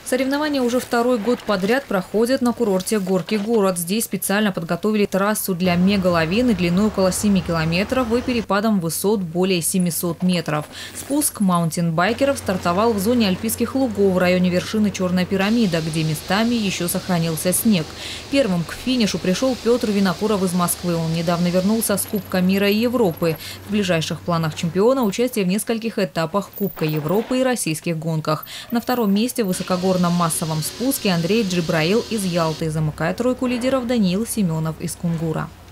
Соревнования уже второй год подряд проходят на курорте «Горки город». Здесь специально подготовили трассу для мегалавины длиной около 7 километров и перепадом высот более 700 метров. Спуск маунтинбайкеров стартовал в зоне Альпийских лугов в районе вершины Черная пирамида, где местами еще сохранился снег. Первым к финишу пришел Петр Винокуров из Москвы. Он недавно вернулся с Кубка мира и Европы. В ближайших планах чемпиона участие в нескольких этапах Кубка Европы и российских гонках. На втором месте в высокогорном массовом спуске Андрей Джибраил из Ялты. Замыкает тройку лидеров Даниил Семенов из Кунгура.